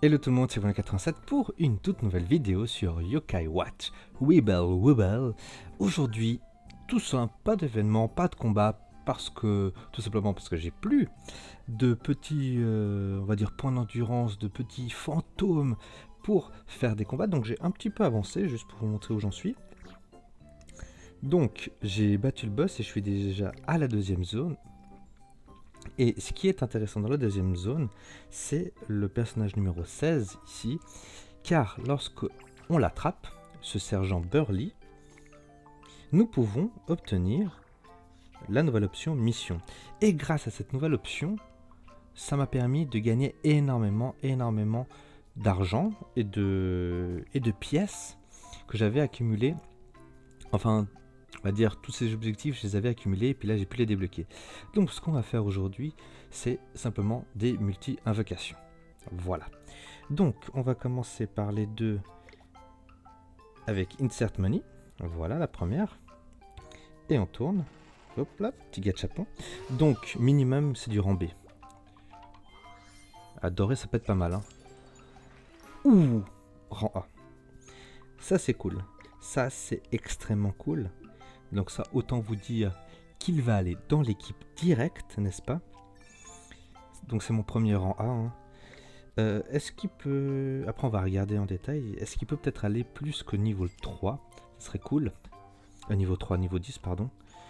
Hello tout le monde, c'est Volant87 pour une toute nouvelle vidéo sur Yokai Watch Wibble Wibble. Aujourd'hui, tout simple, pas d'événement, pas de combat, tout simplement parce que j'ai plus de petits, on va dire, points d'endurance, de petits fantômes pour faire des combats. Donc j'ai un petit peu avancé, juste pour vous montrer où j'en suis. Donc j'ai battu le boss et je suis déjà à la deuxième zone. Et ce qui est intéressant dans la deuxième zone, c'est le personnage numéro 16 ici, car lorsque on l'attrape, ce sergent Burly, nous pouvons obtenir la nouvelle option mission. Et grâce à cette nouvelle option, ça m'a permis de gagner énormément d'argent et de pièces que j'avais accumulées. Enfin, on va dire, tous ces objectifs, je les avais accumulés et puis là, j'ai pu les débloquer. Donc, ce qu'on va faire aujourd'hui, c'est simplement des multi-invocations. Voilà. Donc, on va commencer par les deux avec Insert Money. Voilà, la première. Et on tourne. Hop là, petit gachapon. Donc, minimum, c'est du rang B. Adoré, ça peut être pas mal. Hein. Ouh, rang A. Ça, c'est cool. Ça, c'est extrêmement cool. Donc ça, autant vous dire qu'il va aller dans l'équipe directe, n'est-ce pas? Donc c'est mon premier rang A. Hein. Est-ce qu'il peut... Après, on va regarder en détail. Est-ce qu'il peut peut-être aller plus que niveau 3? Ce serait cool. Niveau 3, niveau 10, pardon.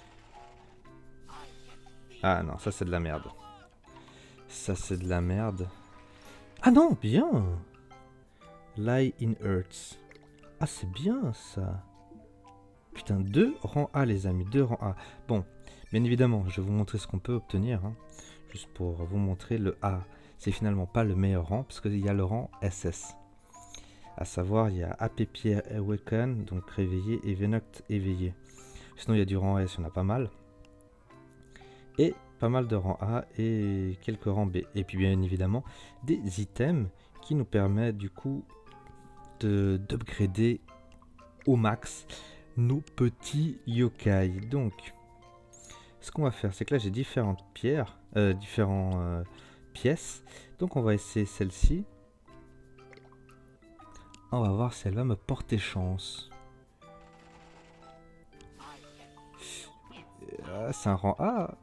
Ah non, ça c'est de la merde. Ça c'est de la merde. Ah non, bien! Lie in Earth. Ah, c'est bien ça. Putain, 2 rangs A les amis, 2 rangs A. Bon, bien évidemment, je vais vous montrer ce qu'on peut obtenir. Hein, juste pour vous montrer le A. C'est finalement pas le meilleur rang, parce qu'il y a le rang SS. À savoir, il y a AP Pierre Awaken, donc réveillé, et Venoct éveillé. Sinon, il y a du rang S, il y en a pas mal. Et pas mal de rangs A et quelques rangs B. Et puis bien évidemment, des items qui nous permettent du coup d'upgrader au max nos petits yokai. Donc, ce qu'on va faire, c'est que là j'ai différentes pierres, pièces. Donc on va essayer celle-ci. On va voir si elle va me porter chance. C'est un rang A.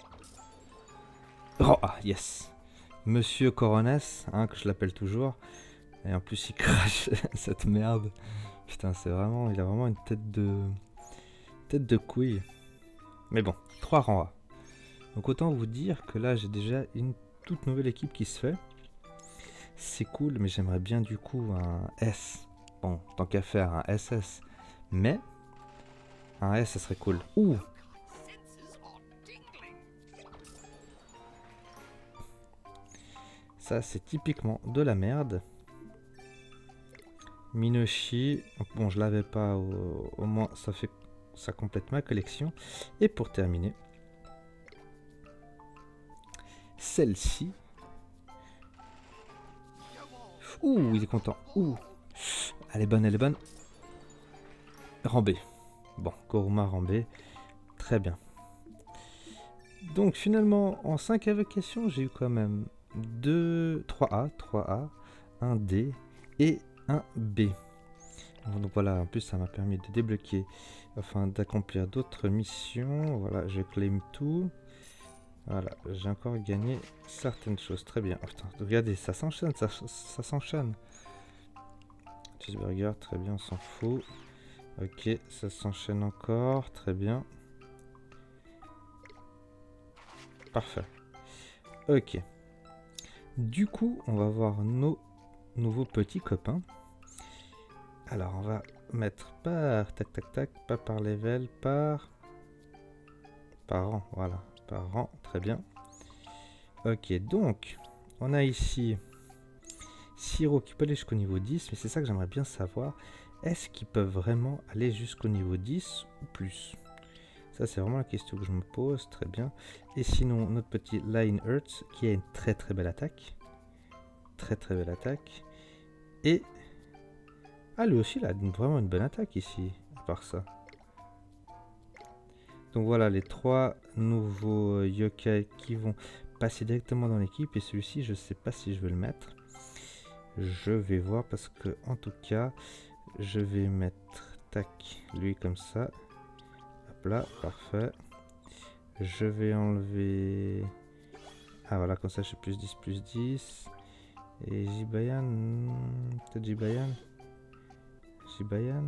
Rang A, yes. Monsieur Coronès, hein, que je l'appelle toujours. Et en plus il crache cette merde. Putain, c'est vraiment, il a vraiment une tête de couille. Mais bon, 3 rangs A. Donc autant vous dire que là j'ai déjà une toute nouvelle équipe qui se fait. C'est cool, mais j'aimerais bien du coup un S. Bon, tant qu'à faire un SS. Mais un S, ça serait cool. Ouh! Ça, c'est typiquement de la merde. Minoshi, bon je l'avais pas, au moins ça complète ma collection. Et pour terminer, celle-ci. Ouh, il est content. Ouh, elle est bonne, elle est bonne. Rang B. Bon, Koruma rang B, très bien. Donc finalement, en 5 invocations, j'ai eu quand même 3A, 1 D et un B. Donc voilà, en plus ça m'a permis de débloquer, enfin d'accomplir d'autres missions. Voilà, je claim tout. Voilà, j'ai encore gagné certaines choses. Très bien. Oh, putain, regardez, ça s'enchaîne, ça s'enchaîne. Cheeseburger, très bien, on s'en fout. Ok, ça s'enchaîne encore, très bien. Parfait. Ok. Du coup, on va voir nos nouveaux petits copains. Alors, on va mettre par tac tac tac, pas par level, par rang, voilà, par rang, très bien. Ok, donc, on a ici Siro qui peut aller jusqu'au niveau 10, mais c'est ça que j'aimerais bien savoir. Est-ce qu'ils peuvent vraiment aller jusqu'au niveau 10 ou plus? Ça, c'est vraiment la question que je me pose, très bien. Et sinon, notre petit Line Earth qui a une très belle attaque. Très belle attaque. Et... ah, lui aussi, il a vraiment une bonne attaque ici, à part ça. Donc voilà, les 3 nouveaux yokai qui vont passer directement dans l'équipe. Et celui-ci, je sais pas si je vais le mettre. Je vais voir parce que en tout cas, je vais mettre tac lui comme ça. Hop là, parfait. Je vais enlever. Ah voilà, comme ça je suis plus 10 plus 10. Et Jibayan. Peut-être Jibayan. Jibayan.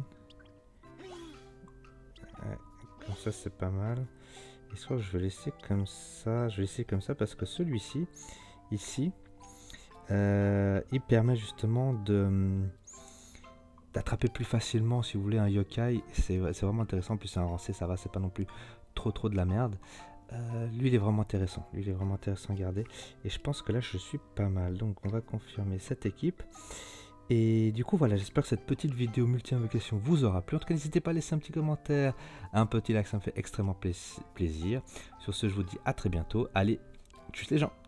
Ouais, comme ça c'est pas mal. Et soit je vais laisser comme ça. Je vais laisser comme ça parce que celui-ci, ici, il permet justement d'attraper plus facilement, si vous voulez, un yokai. C'est vraiment intéressant. En plus c'est un rancé, ça va, c'est pas non plus trop de la merde. Lui il est vraiment intéressant. Lui il est vraiment intéressant à garder. Et je pense que là je suis pas mal. Donc on va confirmer cette équipe. Et du coup voilà, j'espère que cette petite vidéo multi-invocation vous aura plu. En tout cas n'hésitez pas à laisser un petit commentaire, un petit like, ça me fait extrêmement plaisir. Sur ce je vous dis à très bientôt. Allez, tchuss les gens.